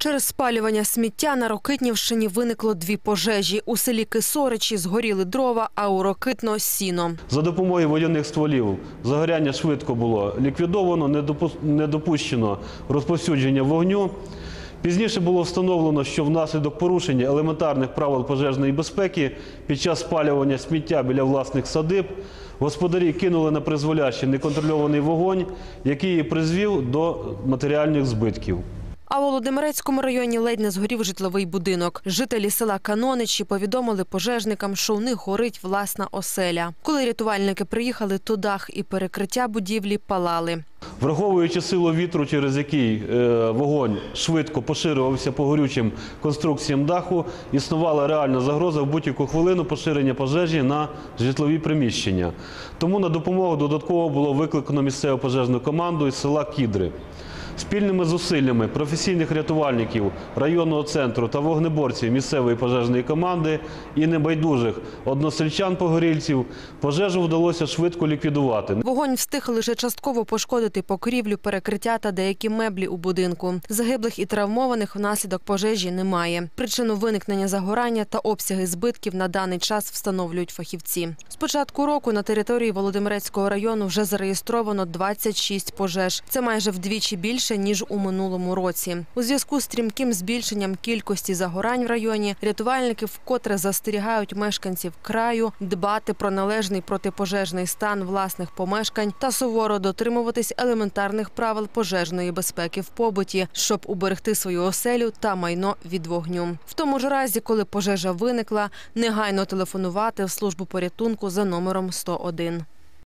Через спалювання сміття на Рокитнівщині виникло 2 пожежі. У селі Кисоричі згоріли дрова, а у Рокитно – сіно. За допомогою водяних стволів загоряння швидко було ліквідовано, не допущено розповсюдження вогню. Пізніше було встановлено, що внаслідок порушення елементарних правил пожежної безпеки під час спалювання сміття біля власних садиб господарі кинули на призволяще неконтрольований вогонь, який і призвів до матеріальних збитків. А у Володимирецькому районі ледь не згорів житловий будинок. Жителі села Каноничі повідомили пожежникам, що у них горить власна оселя. Коли рятувальники приїхали, то дах і перекриття будівлі палали. Враховуючи силу вітру, через який вогонь швидко поширювався по горючим конструкціям даху, існувала реальна загроза в будь-яку хвилину поширення пожежі на житлові приміщення. Тому на допомогу додатково було викликано місцеву пожежну команду із села Кідри. Спільними зусиллями професійних рятувальників районного центру та вогнеборців місцевої пожежної команди і небайдужих односельчан-погорільців пожежу вдалося швидко ліквідувати. Вогонь встиг лише частково пошкодити покрівлю, перекриття та деякі меблі у будинку. Загиблих і травмованих внаслідок пожежі немає. Причину виникнення загорання та обсяги збитків на даний час встановлюють фахівці. З початку року на території Володимирецького району вже зареєстровано 26 пожеж. Це майже вдвічі більше, ніж у минулому році. У зв'язку з стрімким збільшенням кількості загорань в районі, рятувальники вкотре застерігають мешканців краю дбати про належний протипожежний стан власних помешкань та суворо дотримуватись елементарних правил пожежної безпеки в побуті, щоб уберегти свою оселю та майно від вогню. В тому ж разі, коли пожежа виникла, негайно телефонувати в службу порятунку за номером 101.